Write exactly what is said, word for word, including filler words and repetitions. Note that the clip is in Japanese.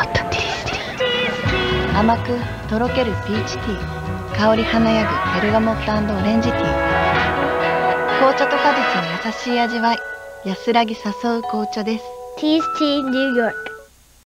ホットティースティー。甘くとろけるピーチティー、香り華やぐベルガモット&オレンジティー。紅茶と果実の優しい味わい、安らぎ誘う紅茶です。 Teas Tea New York